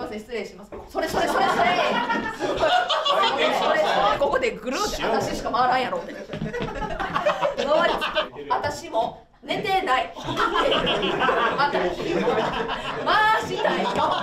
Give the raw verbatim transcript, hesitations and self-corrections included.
ません失礼します。それそれそれそれそれそれここでぐるって私しか回らんやろって回り私も寝てない私回したいよ